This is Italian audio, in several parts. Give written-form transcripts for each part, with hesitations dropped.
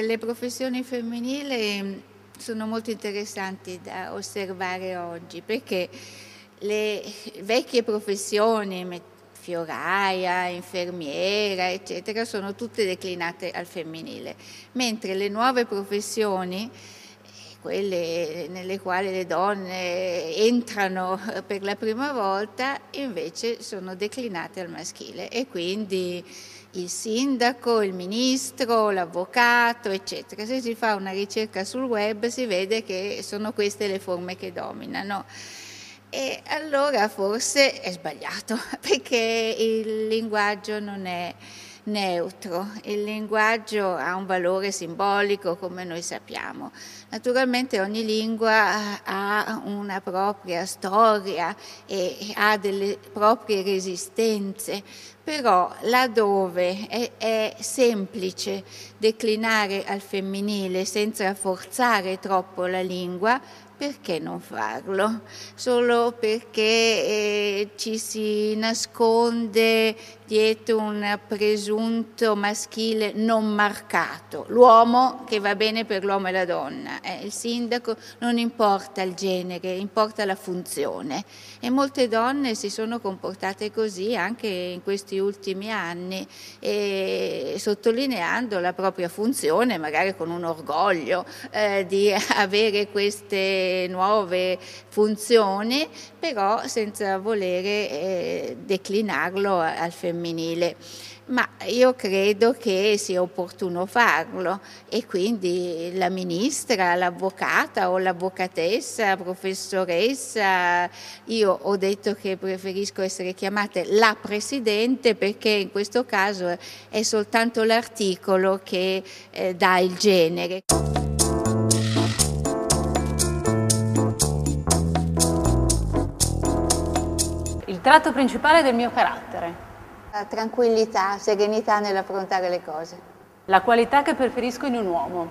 le professioni femminili sono molto interessanti da osservare oggi, perché le vecchie professioni, fioraia, infermiera, eccetera, sono tutte declinate al femminile, mentre le nuove professioni, quelle nelle quali le donne entrano per la prima volta, invece sono declinate al maschile, e quindi il sindaco, il ministro, l'avvocato, eccetera. Se si fa una ricerca sul web si vede che sono queste le forme che dominano. E allora forse è sbagliato, perché il linguaggio non è neutro, il linguaggio ha un valore simbolico, come noi sappiamo. Naturalmente ogni lingua ha una propria storia e ha delle proprie resistenze, però laddove è semplice declinare al femminile senza forzare troppo la lingua, perché non farlo? Solo perché ci si nasconde dietro un presunto maschile non marcato. L'uomo, che va bene per l'uomo e la donna, il sindaco, non importa il genere, importa la funzione. E molte donne si sono comportate così anche in questi ultimi anni, sottolineando la propria funzione, magari con un orgoglio di avere queste nuove funzioni, però senza volere declinarlo al femminile. Ma io credo che sia opportuno farlo, e quindi la ministra, l'avvocata o l'avvocatessa, professoressa, io ho detto che preferisco essere chiamata la presidente, perché in questo caso è soltanto l'articolo che dà il genere. Il tratto principale del mio carattere. La tranquillità, serenità nell'affrontare le cose. La qualità che preferisco in un uomo.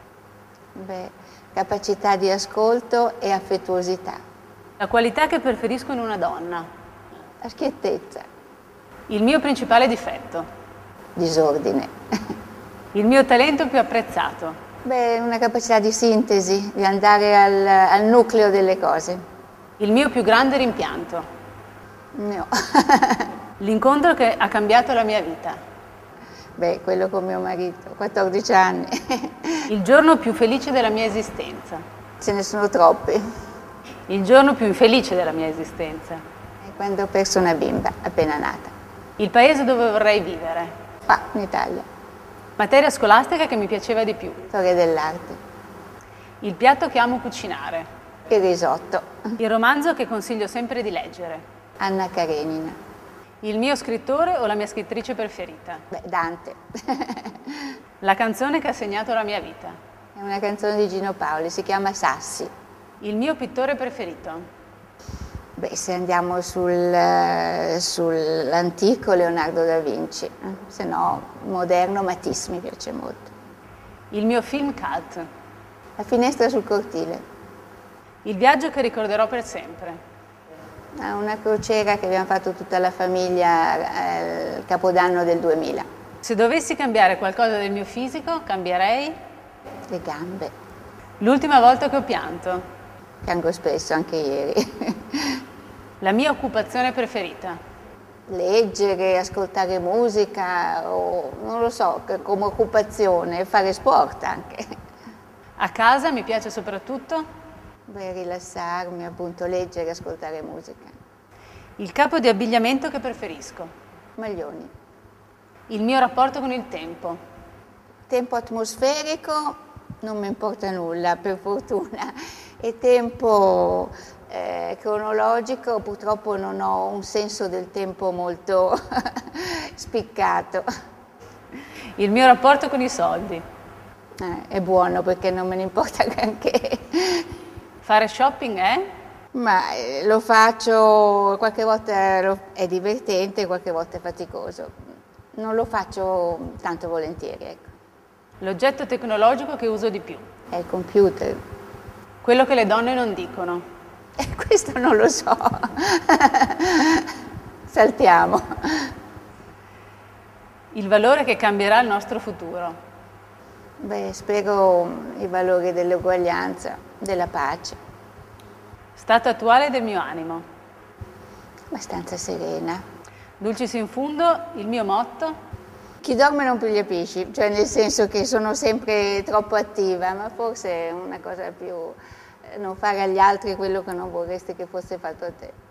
Capacità di ascolto e affettuosità. La qualità che preferisco in una donna. La schiettezza. Il mio principale difetto. Disordine. Il mio talento più apprezzato. Una capacità di sintesi, di andare al nucleo delle cose. Il mio più grande rimpianto. No. L'incontro che ha cambiato la mia vita. Quello con mio marito, 14 anni. Il giorno più felice della mia esistenza. Ce ne sono troppi. Il giorno più infelice della mia esistenza. È quando ho perso una bimba appena nata. Il paese dove vorrei vivere. In Italia. Materia scolastica che mi piaceva di più. Storia dell'arte. Il piatto che amo cucinare. Il risotto. Il romanzo che consiglio sempre di leggere. Anna Karenina. Il mio scrittore o la mia scrittrice preferita? Dante. La canzone che ha segnato la mia vita. È una canzone di Gino Paoli, si chiama Sassi. Il mio pittore preferito? Se andiamo sull'antico Leonardo da Vinci, se no moderno Matisse mi piace molto. Il mio film cult? La finestra sul cortile. Il viaggio che ricorderò per sempre? Una crociera che abbiamo fatto tutta la famiglia il Capodanno del 2000. Se dovessi cambiare qualcosa del mio fisico, cambierei? Le gambe. L'ultima volta che ho pianto? Piango spesso, anche ieri. La mia occupazione preferita? Leggere, ascoltare musica, o non lo so, come occupazione, fare sport anche. A casa mi piace soprattutto? Rilassarmi, appunto, leggere, ascoltare musica. Il capo di abbigliamento che preferisco? Maglioni. Il mio rapporto con il tempo? Tempo atmosferico non mi importa nulla, per fortuna. E tempo cronologico, purtroppo non ho un senso del tempo molto spiccato. Il mio rapporto con i soldi? È buono, perché non me ne importa granché. Fare shopping è? Lo faccio, qualche volta è divertente, qualche volta è faticoso. Non lo faccio tanto volentieri, ecco. L'oggetto tecnologico che uso di più? È il computer. Quello che le donne non dicono? Questo non lo so. Saltiamo. Il valore che cambierà il nostro futuro? Beh, spero i valori dell'uguaglianza, della pace. Stato attuale del mio animo. Abbastanza serena. Dulcis in fundo, il mio motto. Chi dorme non piglia pesci, cioè nel senso che sono sempre troppo attiva, ma forse è una cosa più non fare agli altri quello che non vorresti che fosse fatto a te.